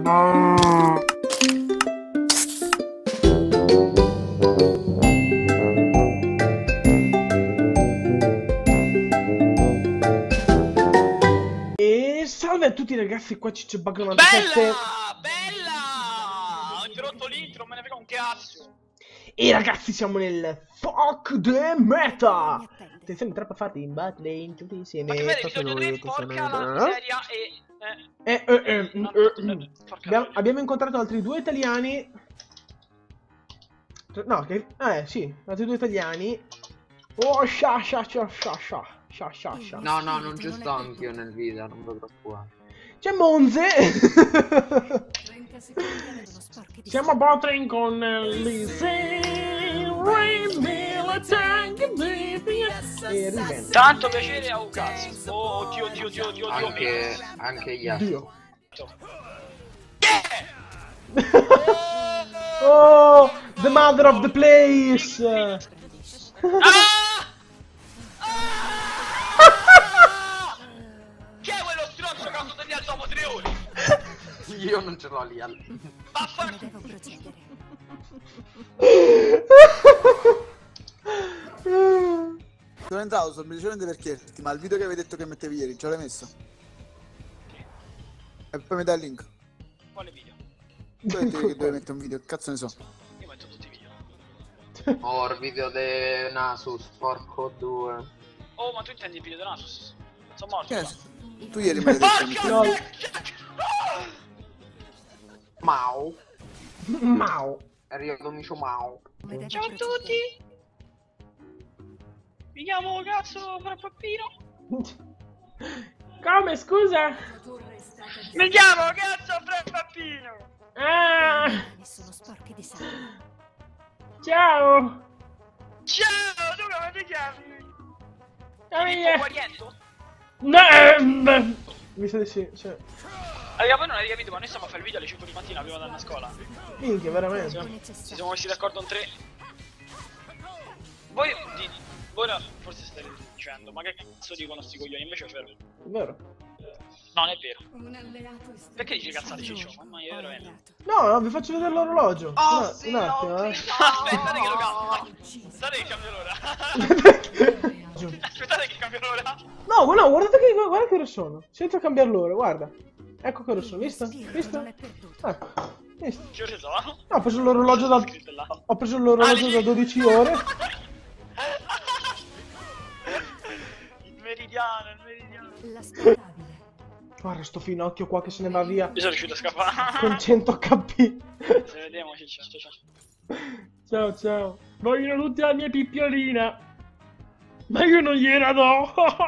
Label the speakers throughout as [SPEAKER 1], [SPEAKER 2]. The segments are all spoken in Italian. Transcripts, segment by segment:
[SPEAKER 1] E salve a tutti ragazzi, qua Ciccio Bug 97.
[SPEAKER 2] Bella! Bella! Ho interrotto l'intro, me ne frega un cazzo.
[SPEAKER 1] E ragazzi siamo nel Fuck the Meta. Attenzione, troppo farti in battling tutti insieme.
[SPEAKER 2] Ma che vedi, episodio 3, porca la miseria
[SPEAKER 1] Abbiamo incontrato altri due italiani. No, che... sì, altri due italiani. Oh, sha.
[SPEAKER 3] No, non ci sto anch'io nel video, non vedo qua.
[SPEAKER 1] C'è Monze. Siamo a Botring con Lizzie, e Riven.
[SPEAKER 2] Tanto piacere a un cazzo. Oh, oddio.
[SPEAKER 3] Anche gli altri.
[SPEAKER 1] Dio. Oh, the mother of the place.
[SPEAKER 2] Chi è quello stronzo che ha sottolinea dopo 3 ore?
[SPEAKER 3] Io non ce l'ho lì.
[SPEAKER 4] Sono entrato semplicemente perché ma il video che avevi detto che mettevi ieri, ce l'hai messo? E poi mi dai il link.
[SPEAKER 2] Quale video?
[SPEAKER 4] Tu hai detto che dovevi mettere un video, che cazzo ne so?
[SPEAKER 2] Io metto tutti i video.
[SPEAKER 3] Oh, il video di Nasus, porco 2.
[SPEAKER 2] Oh, ma tu intendi il video di Nasus? Sono morto.
[SPEAKER 4] Che ne so? Tu ieri mi hai detto che
[SPEAKER 2] Porca
[SPEAKER 3] Mau.
[SPEAKER 1] Mau.
[SPEAKER 3] È arrivato Micio Mau.
[SPEAKER 2] Ciao a tutti! Mi chiamo cazzo Frappino.
[SPEAKER 1] Come, scusa?
[SPEAKER 2] Mi chiamo cazzo Frappino.
[SPEAKER 1] Ah. Ciao.
[SPEAKER 2] Ciao, tu come ti chiami?
[SPEAKER 1] Famiglia.
[SPEAKER 2] Guariento?
[SPEAKER 1] No, mi sa di sì, cioè.
[SPEAKER 2] Raga, voi non avete capito, ma noi stiamo a fare il video alle 5 di mattina prima di andare a scuola.
[SPEAKER 1] Minchia, veramente.
[SPEAKER 2] Ci siamo messi d'accordo in 3. Voi no, forse state dicendo, ma che cazzo dicono sti coglioni? Invece è vero.
[SPEAKER 1] È vero.
[SPEAKER 2] No, non è vero. Perché dici cazzate, Ciccio? Mamma mia, veramente.
[SPEAKER 1] No, vi faccio vedere l'orologio.
[SPEAKER 3] Oh, sì,
[SPEAKER 1] un attimo,
[SPEAKER 2] Aspettate che lo cambio. Aspettate che cambio l'ora. Aspettate che cambio l'ora.
[SPEAKER 1] No, guarda che ore sono. Senza cambiare l'ora, guarda. Ecco che ore sono, visto? Visto? Ecco, visto?
[SPEAKER 2] Che ore so?
[SPEAKER 1] No, ho preso l'orologio da... Ho preso l'orologio da 12 ore.
[SPEAKER 2] Il meridiano.
[SPEAKER 1] Guarda sto finocchio qua che se ne va via.
[SPEAKER 2] Io sono riuscito a scappare.
[SPEAKER 1] Con 100 HP.
[SPEAKER 2] Ci vediamo, Ciccio.
[SPEAKER 1] Ciao. Vogliono tutti la mia pippiolina. Ma io non gliela do.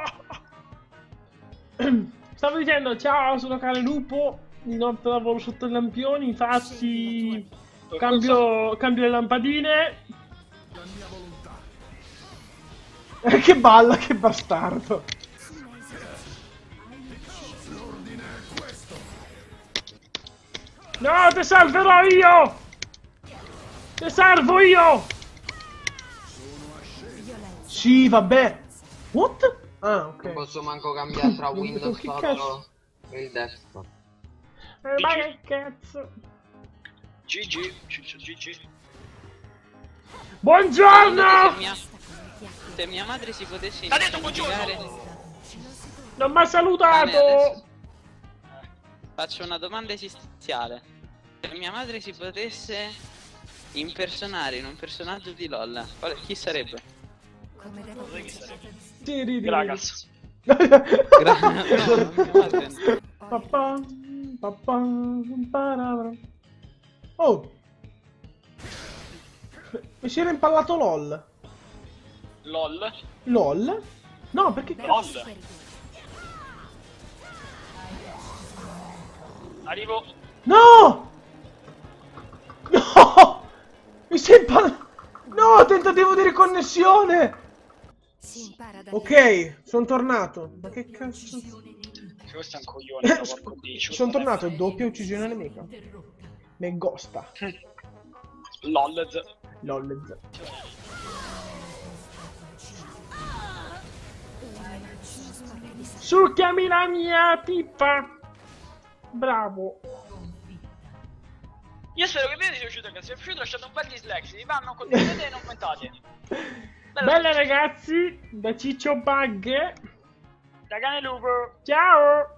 [SPEAKER 1] Stavo dicendo ciao, sono Cane Lupo. Di notte lavoro sotto i lampioni. Infatti cambio le lampadine. Che balla, che bastardo. No, ti salverò io! Ti salvo io! Sì, vabbè. What? Ah, ok.
[SPEAKER 3] Non posso manco cambiare tra Windows
[SPEAKER 1] Che
[SPEAKER 3] 8
[SPEAKER 1] cazzo?
[SPEAKER 3] e il desktop.
[SPEAKER 1] Ma che cazzo?
[SPEAKER 2] GG, Ciccio, GG.
[SPEAKER 1] Buongiorno!
[SPEAKER 5] Se mia madre si potesse
[SPEAKER 2] T'ha detto buongiorno!
[SPEAKER 1] Non mi ha salutato!
[SPEAKER 5] Faccio una domanda esistenziale. Se mia madre si potesse impersonare in un personaggio di LOL, chi sarebbe?
[SPEAKER 2] Gragas.
[SPEAKER 1] Oh! Mi si era impallato LOL.
[SPEAKER 2] LOL?
[SPEAKER 1] LOL? No, perché cazzo?
[SPEAKER 2] LOL. Arrivo.
[SPEAKER 1] No! No! Mi si impallato... No, tentativo di riconnessione! Ok, sono tornato. Ma che cazzo?
[SPEAKER 2] Questo è un coglione, porco dicio.
[SPEAKER 1] Sono tornato, doppia uccisione nemica. Me gosta.
[SPEAKER 2] LOL.
[SPEAKER 1] LOL. Succhiami la mia pipa. Bravo.
[SPEAKER 2] Io spero che il video sia piaciuto, ragazzi. Se è piaciuto lasciate un bel dislike. Se vi va non condividete e non commentate.
[SPEAKER 1] Bella ragazzi, da Ciccio Bug.
[SPEAKER 2] Da Cane Lupo.
[SPEAKER 1] Ciao.